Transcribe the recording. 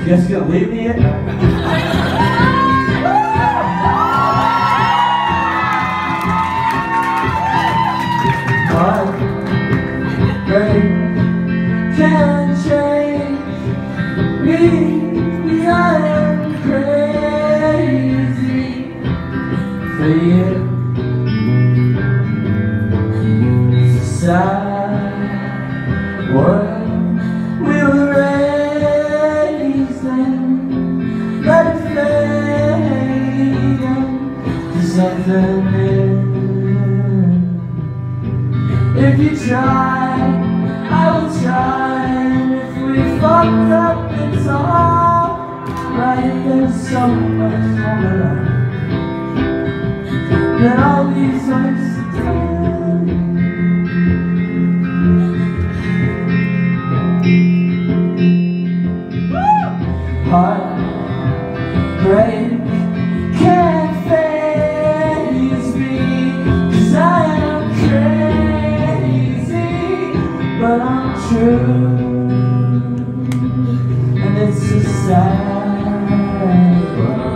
You guys gonna leave me yet? Heartbreak can't change me. I am crazy for you. It's a sad world we were raised in, but it faded to something new. If you try, I will try. And if we fucked up, it's alright. There's so much more life than all these wasted time. Heartbreak can't faze me, 'cause I am crazy, but I'm true. And it's a sad world.